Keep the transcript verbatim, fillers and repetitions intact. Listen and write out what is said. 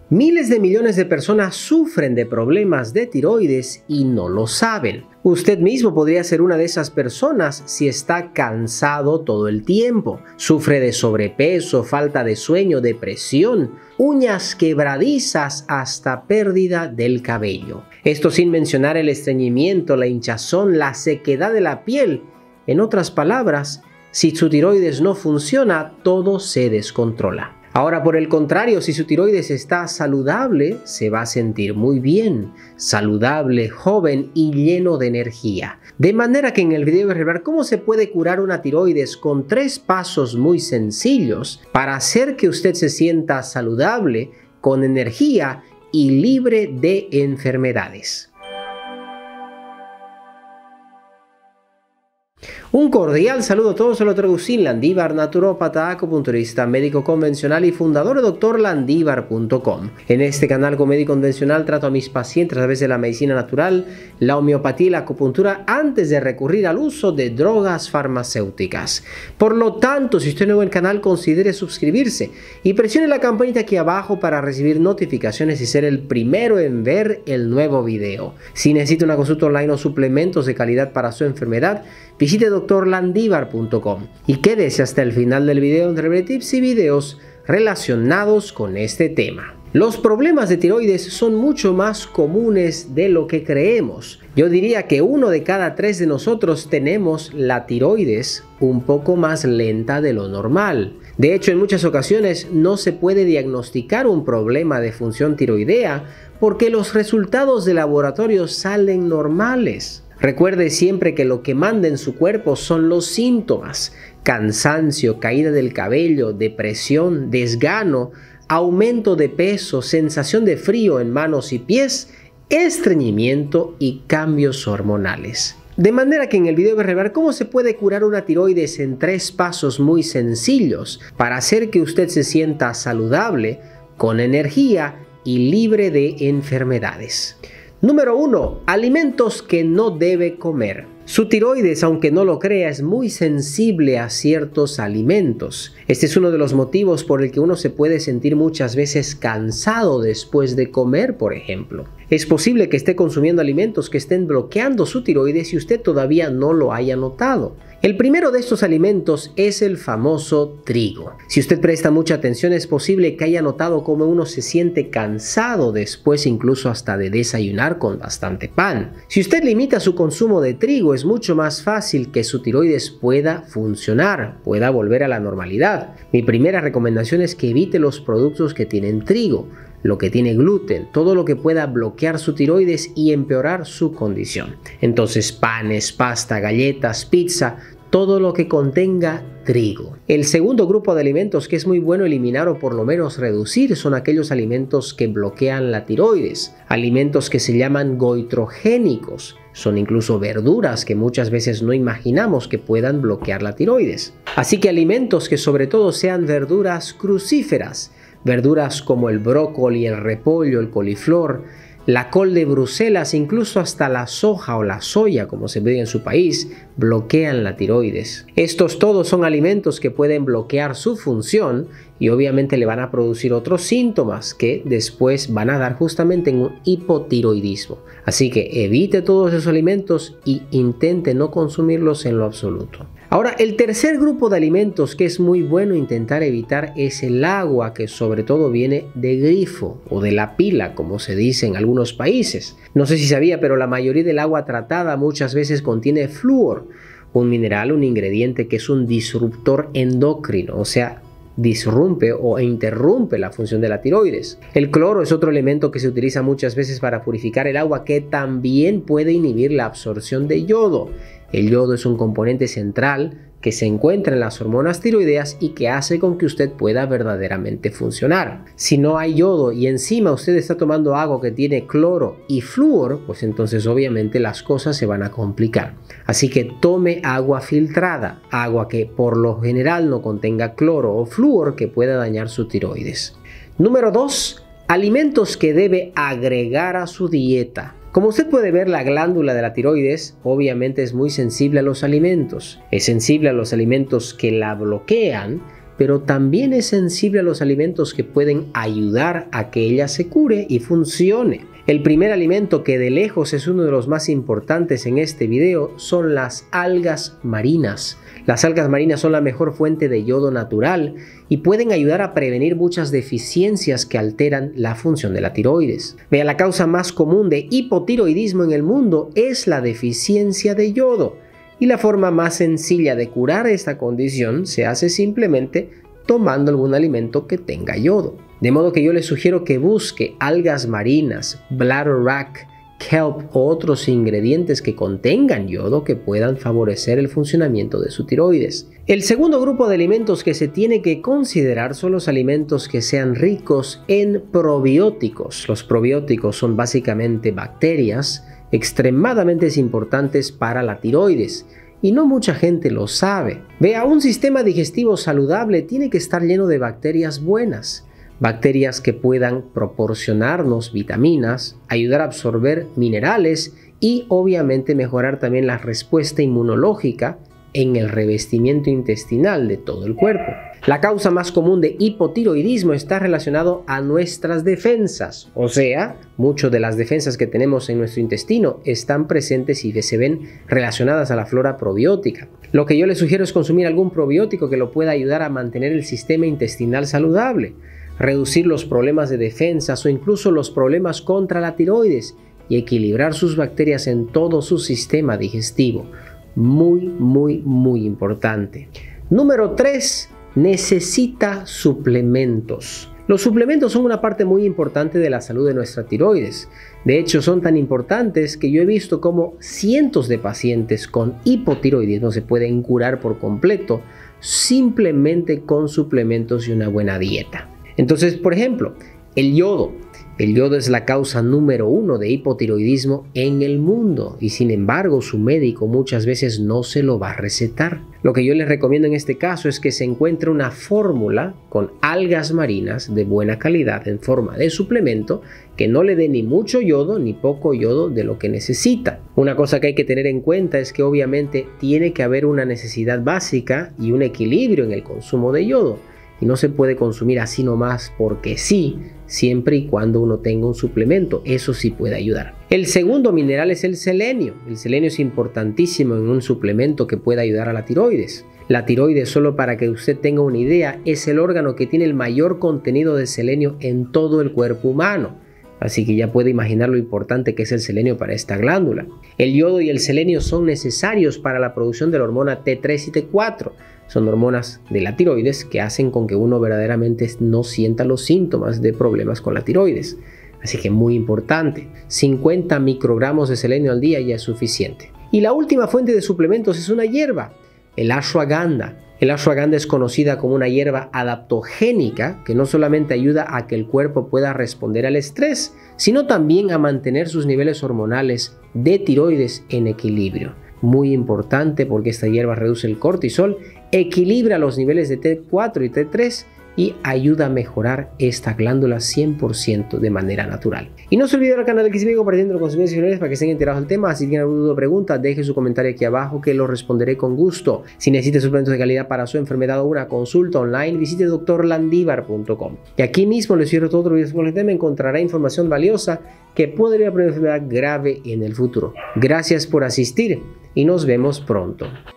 Miles de millones de personas sufren de problemas de tiroides y no lo saben. Usted mismo podría ser una de esas personas si está cansado todo el tiempo, sufre de sobrepeso, falta de sueño, depresión, uñas quebradizas hasta pérdida del cabello. Esto sin mencionar el estreñimiento, la hinchazón, la sequedad de la piel. En otras palabras, si su tiroides no funciona, todo se descontrola. Ahora, por el contrario, si su tiroides está saludable, se va a sentir muy bien, saludable, joven y lleno de energía. De manera que en el video voy a revelar cómo se puede curar una tiroides con tres pasos muy sencillos para hacer que usted se sienta saludable, con energía y libre de enfermedades. Un cordial saludo a todos, soy el doctor Agustín Landívar, naturópata, acupunturista, médico convencional y fundador de doctor landívar punto com. En este canal con médico convencional trato a mis pacientes a través de la medicina natural, la homeopatía y la acupuntura antes de recurrir al uso de drogas farmacéuticas. Por lo tanto, si usted es nuevo en el canal, considere suscribirse y presione la campanita aquí abajo para recibir notificaciones y ser el primero en ver el nuevo video. Si necesita una consulta online o suplementos de calidad para su enfermedad, visite doctor landívar punto com y quédese hasta el final del video entre tips y videos relacionados con este tema. Los problemas de tiroides son mucho más comunes de lo que creemos. Yo diría que uno de cada tres de nosotros tenemos la tiroides un poco más lenta de lo normal. De hecho, en muchas ocasiones no se puede diagnosticar un problema de función tiroidea porque los resultados de laboratorio salen normales. Recuerde siempre que lo que manda en su cuerpo son los síntomas: cansancio, caída del cabello, depresión, desgano, aumento de peso, sensación de frío en manos y pies, estreñimiento y cambios hormonales. De manera que en el video voy a revelar cómo se puede curar una tiroides en tres pasos muy sencillos para hacer que usted se sienta saludable, con energía y libre de enfermedades. Número uno. Alimentos que no debe comer. Su tiroides, aunque no lo crea, es muy sensible a ciertos alimentos. Este es uno de los motivos por el que uno se puede sentir muchas veces cansado después de comer, por ejemplo. Es posible que esté consumiendo alimentos que estén bloqueando su tiroides y usted todavía no lo haya notado. El primero de estos alimentos es el famoso trigo. Si usted presta mucha atención, es posible que haya notado cómo uno se siente cansado después incluso hasta de desayunar con bastante pan. Si usted limita su consumo de trigo, es mucho más fácil que su tiroides pueda funcionar, pueda volver a la normalidad. Mi primera recomendación es que evite los productos que tienen trigo, lo que tiene gluten, todo lo que pueda bloquear su tiroides y empeorar su condición. Entonces, panes, pasta, galletas, pizza, todo lo que contenga trigo. El segundo grupo de alimentos que es muy bueno eliminar o por lo menos reducir son aquellos alimentos que bloquean la tiroides, alimentos que se llaman goitrogénicos. Son incluso verduras que muchas veces no imaginamos que puedan bloquear la tiroides. Así que alimentos que sobre todo sean verduras crucíferas, verduras como el brócoli, el repollo, el coliflor, la col de Bruselas, incluso hasta la soja o la soya, como se ve en su país, bloquean la tiroides. Estos todos son alimentos que pueden bloquear su función y obviamente le van a producir otros síntomas que después van a dar justamente en un hipotiroidismo. Así que evite todos esos alimentos y intente no consumirlos en lo absoluto. Ahora, el tercer grupo de alimentos que es muy bueno intentar evitar es el agua, que sobre todo viene de grifo o de la pila, como se dice en algunos países. No sé si sabía, pero la mayoría del agua tratada muchas veces contiene flúor, un mineral, un ingrediente que es un disruptor endocrino, o sea, disrumpe o interrumpe la función de la tiroides. El cloro es otro elemento que se utiliza muchas veces para purificar el agua, que también puede inhibir la absorción de yodo. El yodo es un componente central que se encuentra en las hormonas tiroideas y que hace con que usted pueda verdaderamente funcionar. Si no hay yodo y encima usted está tomando agua que tiene cloro y flúor, pues entonces obviamente las cosas se van a complicar. Así que tome agua filtrada, agua que por lo general no contenga cloro o flúor que pueda dañar su tiroides. Número dos. Alimentos que debe agregar a su dieta. Como usted puede ver, la glándula de la tiroides obviamente es muy sensible a los alimentos. Es sensible a los alimentos que la bloquean, pero también es sensible a los alimentos que pueden ayudar a que ella se cure y funcione. El primer alimento, que de lejos es uno de los más importantes en este video, son las algas marinas. Las algas marinas son la mejor fuente de yodo natural y pueden ayudar a prevenir muchas deficiencias que alteran la función de la tiroides. Vea, la causa más común de hipotiroidismo en el mundo es la deficiencia de yodo, y la forma más sencilla de curar esta condición se hace simplemente tomando algún alimento que tenga yodo. De modo que yo les sugiero que busque algas marinas, bladderwrack, kelp o otros ingredientes que contengan yodo que puedan favorecer el funcionamiento de su tiroides. El segundo grupo de alimentos que se tiene que considerar son los alimentos que sean ricos en probióticos. Los probióticos son básicamente bacterias extremadamente importantes para la tiroides, y no mucha gente lo sabe. Vea, un sistema digestivo saludable tiene que estar lleno de bacterias buenas. Bacterias que puedan proporcionarnos vitaminas, ayudar a absorber minerales y obviamente mejorar también la respuesta inmunológica en el revestimiento intestinal de todo el cuerpo. La causa más común de hipotiroidismo está relacionado a nuestras defensas, o sea, muchas de las defensas que tenemos en nuestro intestino están presentes y se ven relacionadas a la flora probiótica. Lo que yo les sugiero es consumir algún probiótico que lo pueda ayudar a mantener el sistema intestinal saludable, reducir los problemas de defensas o incluso los problemas contra la tiroides y equilibrar sus bacterias en todo su sistema digestivo. Muy, muy, muy importante. Número tres. Necesita suplementos. Los suplementos son una parte muy importante de la salud de nuestra tiroides. De hecho, son tan importantes que yo he visto cómo cientos de pacientes con hipotiroidismo se pueden curar por completo simplemente con suplementos y una buena dieta. Entonces, por ejemplo, el yodo. El yodo es la causa número uno de hipotiroidismo en el mundo y sin embargo su médico muchas veces no se lo va a recetar. Lo que yo les recomiendo en este caso es que se encuentre una fórmula con algas marinas de buena calidad en forma de suplemento que no le dé ni mucho yodo ni poco yodo de lo que necesita. Una cosa que hay que tener en cuenta es que obviamente tiene que haber una necesidad básica y un equilibrio en el consumo de yodo. Y no se puede consumir así nomás porque sí, siempre y cuando uno tenga un suplemento. Eso sí puede ayudar. El segundo mineral es el selenio. El selenio es importantísimo en un suplemento que pueda ayudar a la tiroides. La tiroides, solo para que usted tenga una idea, es el órgano que tiene el mayor contenido de selenio en todo el cuerpo humano. Así que ya puede imaginar lo importante que es el selenio para esta glándula. El yodo y el selenio son necesarios para la producción de la hormona T tres y T cuatro. Son hormonas de la tiroides que hacen con que uno verdaderamente no sienta los síntomas de problemas con la tiroides. Así que muy importante, cincuenta microgramos de selenio al día ya es suficiente. Y la última fuente de suplementos es una hierba, el ashwagandha. El ashwagandha es conocida como una hierba adaptogénica que no solamente ayuda a que el cuerpo pueda responder al estrés, sino también a mantener sus niveles hormonales de tiroides en equilibrio. Muy importante porque esta hierba reduce el cortisol, equilibra los niveles de T cuatro y T tres y ayuda a mejorar esta glándula cien por ciento de manera natural. Y no se olvide del canal de Xvigo compartiendo los conocimientos finales para que estén enterados del tema. Si tienen alguna duda o pregunta, deje su comentario aquí abajo que lo responderé con gusto. Si necesita suplementos de calidad para su enfermedad o una consulta online, visite doctor landivar punto com. Y aquí mismo les cierro todo otro video sobre el tema, encontrará información valiosa que podría prevenir una enfermedad grave en el futuro. Gracias por asistir y nos vemos pronto.